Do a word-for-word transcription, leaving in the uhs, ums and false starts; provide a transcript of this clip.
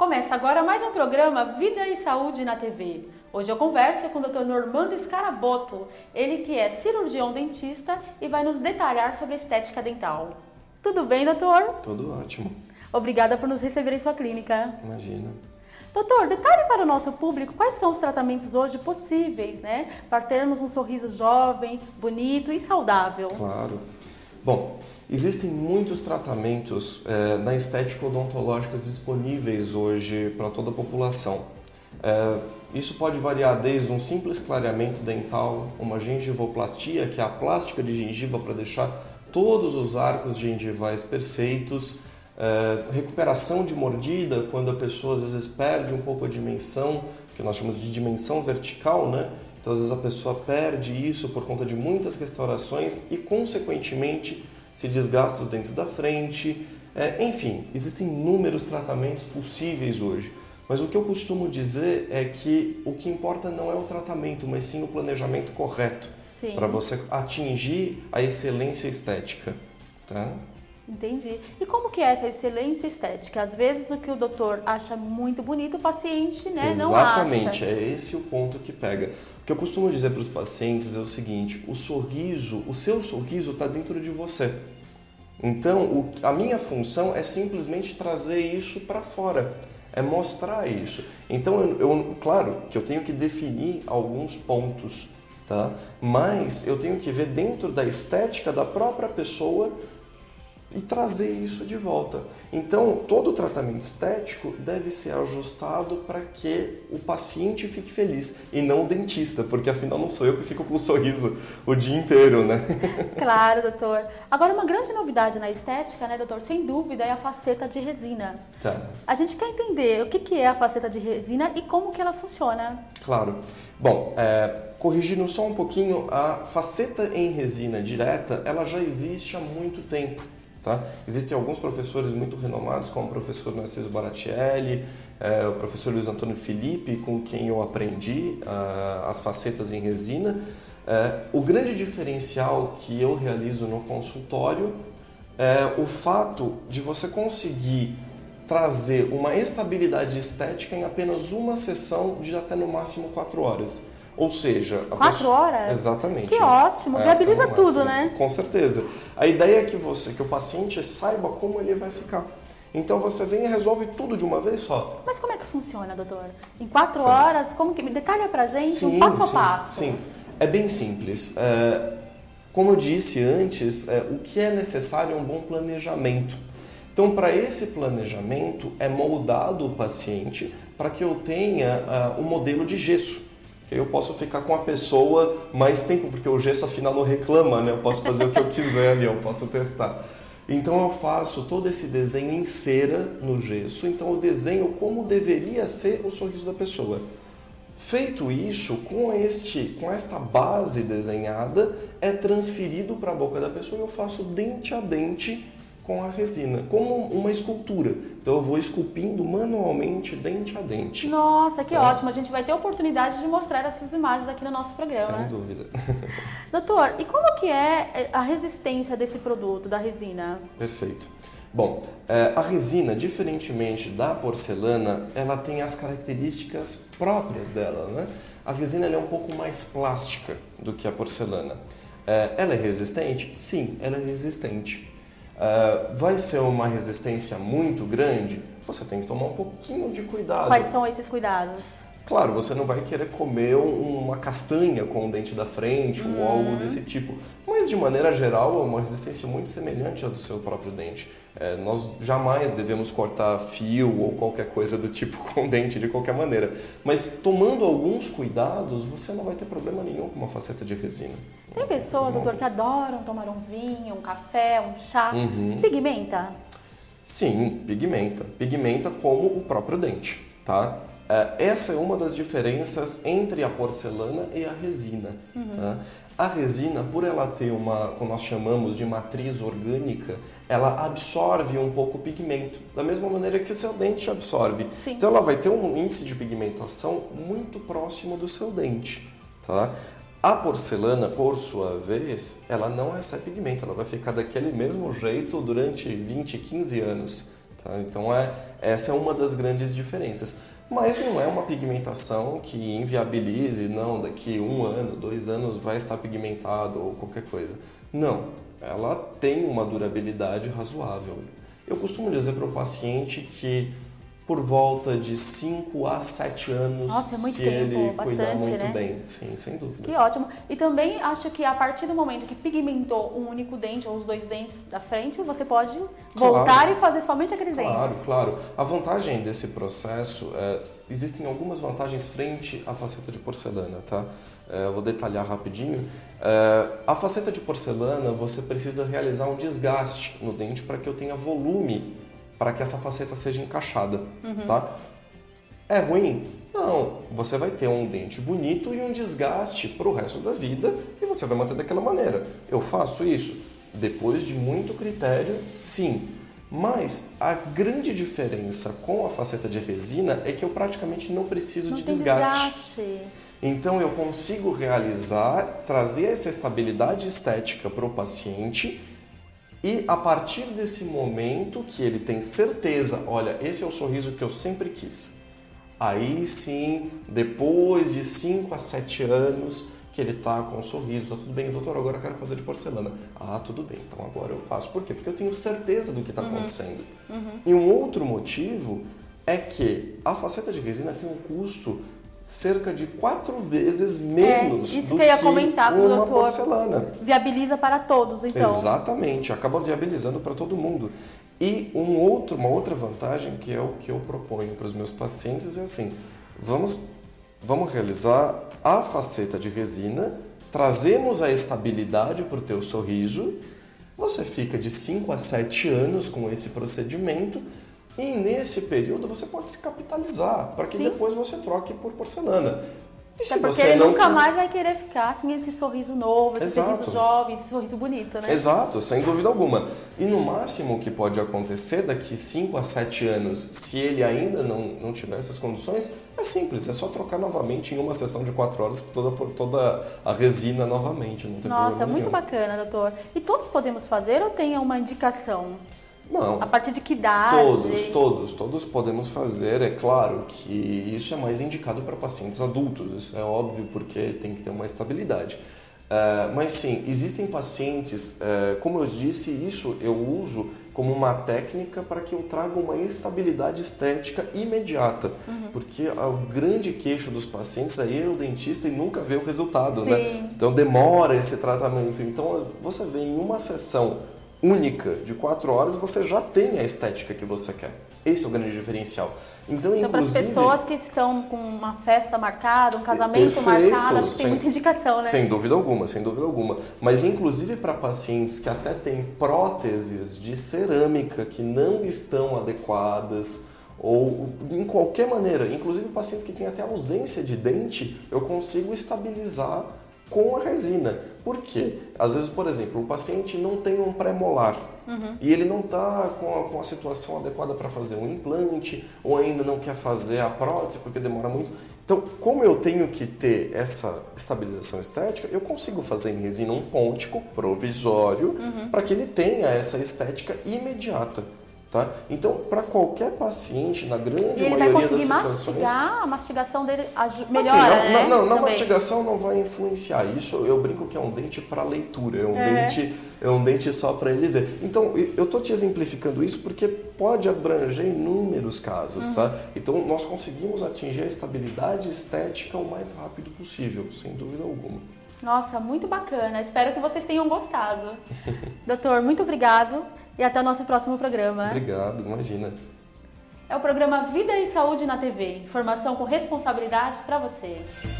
Começa agora mais um programa Vida e Saúde na T V. Hoje eu converso com o doutor Normando Scaraboto, ele que é cirurgião dentista e vai nos detalhar sobre a estética dental. Tudo bem, doutor? Tudo ótimo. Obrigada por nos receber em sua clínica. Imagina. Doutor, detalhe para o nosso público quais são os tratamentos hoje possíveis, né, para termos um sorriso jovem, bonito e saudável. Claro. Bom, existem muitos tratamentos é, na estética odontológica disponíveis hoje para toda a população. É, isso pode variar desde um simples clareamento dental, uma gengivoplastia, que é a plástica de gengiva para deixar todos os arcos gengivais perfeitos, é, recuperação de mordida, quando a pessoa às vezes perde um pouco a dimensão, que nós chamamos de dimensão vertical, né? Então, às vezes, a pessoa perde isso por conta de muitas restaurações e, consequentemente, se desgasta os dentes da frente. É, enfim, existem inúmeros tratamentos possíveis hoje. Mas o que eu costumo dizer é que o que importa não é o tratamento, mas sim o planejamento correto para você atingir a excelência estética. Tá? Entendi. E como que é essa excelência estética? Às vezes o que o doutor acha muito bonito, o paciente, né, não acha. Exatamente, é esse o ponto que pega. O que eu costumo dizer para os pacientes é o seguinte: o sorriso, o seu sorriso está dentro de você. Então, o, a minha função é simplesmente trazer isso para fora, é mostrar isso. Então, eu, eu, claro que eu tenho que definir alguns pontos, tá? Mas eu tenho que ver dentro da estética da própria pessoa e trazer isso de volta. Então, todo o tratamento estético deve ser ajustado para que o paciente fique feliz e não o dentista, porque afinal não sou eu que fico com o sorriso o dia inteiro, né? Claro, doutor. Agora, uma grande novidade na estética, né, doutor, sem dúvida, é a faceta de resina. Tá. A gente quer entender o que que é a faceta de resina e como que ela funciona. Claro. Bom, é, corrigindo só um pouquinho, a faceta em resina direta, ela já existe há muito tempo. Tá? Existem alguns professores muito renomados, como o professor Narciso Baratielli, é, o professor Luiz Antônio Felipe, com quem eu aprendi uh, as facetas em resina. É, o grande diferencial que eu realizo no consultório é o fato de você conseguir trazer uma estabilidade estética em apenas uma sessão de até no máximo quatro horas. Ou seja... A Quatro pessoa... horas? Exatamente. Que ótimo, é, viabiliza então, tudo, assim, né? Com certeza. A ideia é que, você, que o paciente saiba como ele vai ficar. Então você vem e resolve tudo de uma vez só. Mas como é que funciona, doutor? Em quatro Sim. horas, como que... Detalha pra gente sim, um passo a sim, passo. Sim, é bem simples. É, como eu disse antes, é, o que é necessário é um bom planejamento. Então, para esse planejamento, é moldado o paciente para que eu tenha uh, um modelo de gesso. Que eu posso ficar com a pessoa mais tempo, porque o gesso afinal não reclama, né? Eu posso fazer o que eu quiser ali, eu posso testar. Então eu faço todo esse desenho em cera no gesso, então eu desenho como deveria ser o sorriso da pessoa. Feito isso, com, este, com esta base desenhada, é transferido para a boca da pessoa e eu faço dente a dente com a resina, como uma escultura. Então eu vou esculpindo manualmente, dente a dente. Nossa, que é. ótimo! A gente vai ter a oportunidade de mostrar essas imagens aqui no nosso programa. Sem dúvida. Doutor, e como que é a resistência desse produto, da resina? Perfeito. Bom, a resina, diferentemente da porcelana, ela tem as características próprias dela, né? A resina ela é um pouco mais plástica do que a porcelana. Ela é resistente? Sim, ela é resistente. Uh, vai ser uma resistência muito grande? Você tem que tomar um pouquinho de cuidado. Quais são esses cuidados? Claro, você não vai querer comer uma castanha com o dente da frente uhum. ou algo desse tipo. Mas, de maneira geral, é uma resistência muito semelhante à do seu próprio dente. É, nós jamais devemos cortar fio ou qualquer coisa do tipo com o dente de qualquer maneira. Mas, tomando alguns cuidados, você não vai ter problema nenhum com uma faceta de resina. Tem pessoas, doutor, que adoram tomar um vinho, um café, um chá. Uhum. Pigmenta? Sim, pigmenta. Pigmenta como o próprio dente, tá? Essa é uma das diferenças entre a porcelana e a resina. Uhum. Tá? A resina, por ela ter uma, como nós chamamos de matriz orgânica, ela absorve um pouco o pigmento, da mesma maneira que o seu dente absorve. Sim. Então ela vai ter um índice de pigmentação muito próximo do seu dente. Tá? A porcelana, por sua vez, ela não recebe pigmento, ela vai ficar daquele mesmo jeito durante vinte, quinze anos. Tá? Então é, essa é uma das grandes diferenças. Mas não é uma pigmentação que inviabilize, não, daqui um ano, dois anos vai estar pigmentado ou qualquer coisa. Não, ela tem uma durabilidade razoável. Eu costumo dizer para o paciente que por volta de cinco a sete anos, Nossa, é muito se tempo, ele bastante, cuidar muito né? bem. Sim, sem dúvida. Que ótimo. E também acho que a partir do momento que pigmentou um único dente ou os dois dentes da frente, você pode Claro. voltar e fazer somente aqueles Claro, dentes. claro. A vantagem desse processo, é, existem algumas vantagens frente à faceta de porcelana, tá? É, eu vou detalhar rapidinho. É, a faceta de porcelana, você precisa realizar um desgaste no dente para que eu tenha volume para que essa faceta seja encaixada, Uhum. tá? É ruim? Não. Você vai ter um dente bonito e um desgaste para o resto da vida e você vai manter daquela maneira. Eu faço isso? Depois de muito critério, sim. Mas a grande diferença com a faceta de resina é que eu praticamente não preciso Não de tem desgaste. desgaste. Então eu consigo realizar, trazer essa estabilidade estética para o paciente e a partir desse momento que ele tem certeza, olha, esse é o sorriso que eu sempre quis. Aí sim, depois de cinco a sete anos que ele tá com um sorriso, tá tudo bem, doutor, agora eu quero fazer de porcelana. Ah, tudo bem, então agora eu faço. Por quê? Porque eu tenho certeza do que está Uhum. acontecendo. Uhum. E um outro motivo é que a faceta de resina tem um custo cerca de quatro vezes menos isso do que eu ia comentar pro uma doutor. porcelana. Viabiliza para todos, então. Exatamente, acaba viabilizando para todo mundo. E um outro, uma outra vantagem que é o que eu proponho para os meus pacientes é assim, vamos, vamos realizar a faceta de resina, trazemos a estabilidade para o teu sorriso, você fica de cinco a sete anos com esse procedimento e nesse período você pode se capitalizar para que Sim. depois você troque por porcelana. E Até porque ele nunca mais vai querer ficar sem esse sorriso novo, esse Exato. sorriso jovem, esse sorriso bonito, né? Exato, sem dúvida alguma. E no máximo o que pode acontecer daqui cinco a sete anos, se ele ainda não, não tiver essas condições, é simples, é só trocar novamente em uma sessão de quatro horas toda, toda a resina novamente. Não tem Nossa, problema muito nenhum. bacana, doutor. E todos podemos fazer ou tem uma indicação? Não. A partir de que idade? Todos, todos, todos podemos fazer. É claro que isso é mais indicado para pacientes adultos, isso é óbvio porque tem que ter uma estabilidade. Uh, mas sim, existem pacientes, uh, como eu disse, isso eu uso como uma técnica para que eu traga uma estabilidade estética imediata. Uhum. Porque o grande queixo dos pacientes é ir ao dentista e nunca ver o resultado, sim. né? Então demora esse tratamento. Então você vê em uma sessão única de quatro horas, você já tem a estética que você quer. Esse é o grande diferencial. Então, então inclusive, para as pessoas que estão com uma festa marcada, um casamento perfeito, marcado, acho que sem, tem muita indicação, né? Sem dúvida alguma, sem dúvida alguma. Mas inclusive para pacientes que até têm próteses de cerâmica que não estão adequadas, ou em qualquer maneira, inclusive pacientes que têm até ausência de dente, eu consigo estabilizar com a resina. Por quê? Às vezes, por exemplo, o paciente não tem um pré-molar uhum. e ele não está com, com a situação adequada para fazer um implante ou ainda não quer fazer a prótese porque demora muito. Então, como eu tenho que ter essa estabilização estética, eu consigo fazer em resina um pôntico provisório uhum. para que ele tenha essa estética imediata. Tá? Então, para qualquer paciente, na grande ele maioria vai das conseguir situações... mastigar, a mastigação dele melhora, assim, na, né? Não, na Também. mastigação não vai influenciar. Isso eu brinco que é um dente para leitura, é um, é. dente, é um dente só para ele ver. Então, eu estou te exemplificando isso porque pode abranger inúmeros casos, uhum. tá? Então, nós conseguimos atingir a estabilidade estética o mais rápido possível, sem dúvida alguma. Nossa, muito bacana. Espero que vocês tenham gostado. Doutor, muito obrigado. E até o nosso próximo programa. Obrigado, imagina. É o programa Vida e Saúde na T V. Informação com responsabilidade para você.